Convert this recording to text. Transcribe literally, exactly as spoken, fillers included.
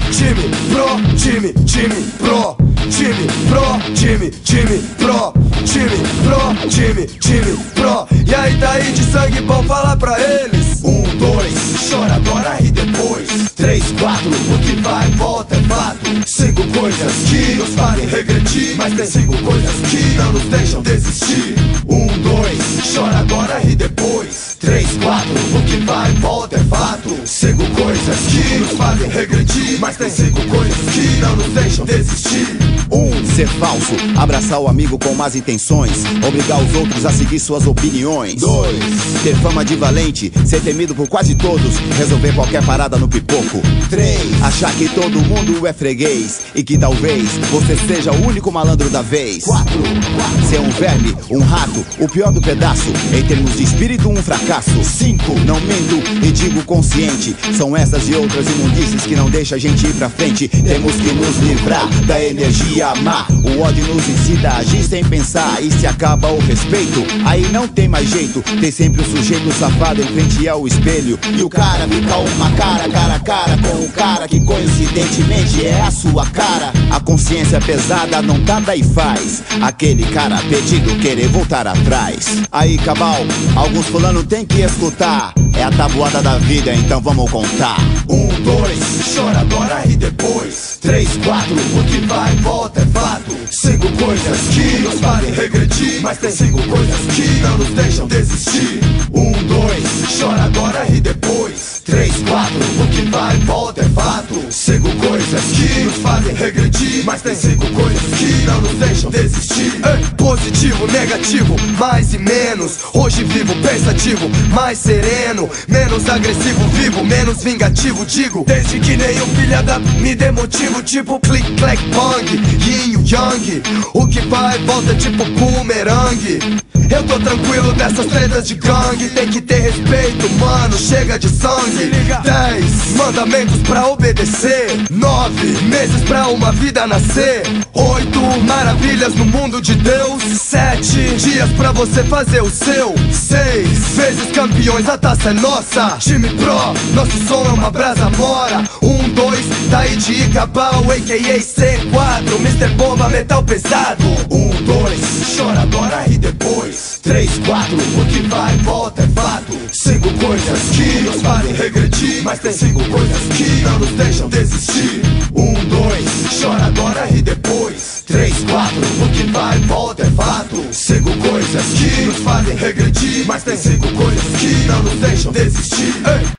time pro, time, time pro, time pro, time, time pro, time pro, time, time pro. E aí daí de sangue bom, fala pra eles. Um, dois, chora agora e depois. Três, quatro, o que vai e volta é fato. Cinco coisas que nos fazem regredir, mas tem cinco coisas que não nos deixam desistir. Um, dois, chora agora e depois. Três, quatro, o que vai e volta é fato. Cinco coisas que nos fazem regredir, mas tem cinco coisas que não nos deixam desistir. Um, ser falso, abraçar o amigo com más intenções, obrigar os outros a seguir suas opiniões. Dois, ter fama de valente, ser temido por quase todos, resolver qualquer parada no pipoco. Três, achar que todo mundo é freguês e que talvez você seja o único malandro da vez. Quatro, ser um verme, um rato, o pior do pedaço, em termos de espírito um fracasso. Cinco, não minto e digo consciente, são essas e outras imundícies que não deixa a gente ir pra frente. Temos que nos livrar da energia má, o ódio nos incita a agir sem pensar, e se acaba o respeito, aí não tem mais jeito. Tem sempre o sujeito safado em frente ao espelho, e o cara fica uma cara, cara a cara com o cara que coincidentemente é a sua cara. A consciência pesada não tá daí faz aquele cara perdido querer voltar atrás. Aí cabal, alguns fulano tem que escutar, é a tabuada da vida, então vamos contar. Um, dois, chora agora e depois. Três, quatro, o que vai e volta é fato. Cinco coisas que nos fazem regredir, mas tem cinco coisas que não nos deixam desistir. Um, dois, chora agora e depois. Três, quatro, o que vai e volta é fato. Cinco coisas que nos fazem regredir, mas tem cinco coisas que não nos deixam desistir. Ei, positivo, negativo, mais e menos. Hoje vivo pensativo, mais sereno, menos agressivo, vivo, menos vingativo, digo. Desde que nenhum filha da me dê motivo, tipo click, clack, bang, yin, yang. O que vai e volta é tipo boomerang. Eu tô tranquilo dessas tretas de gangue, tem que ter respeito, mano, chega de sangue. Dez mandamentos pra obedecer. Nove meses pra uma vida nascer. Oito maravilhas no mundo de Deus. Sete dias pra você fazer o seu. Seis vezes campeões, a taça é nossa. Time pro, nosso som é uma brasa mora. Um, dois, daí de Icabal, a k a. C quatro, mister Bomba, metal pesado. Um, dois, chora agora e depois. Três, quatro, o que vai e volta é fato. Cinco coisas que nos fazem regredir, mas tem cinco coisas que não nos deixam desistir. Um, dois, chora agora e depois. Três, quatro, o que vai e volta é fato. Cinco coisas que nos fazem regredir, mas tem cinco coisas que não nos deixam desistir. Ei.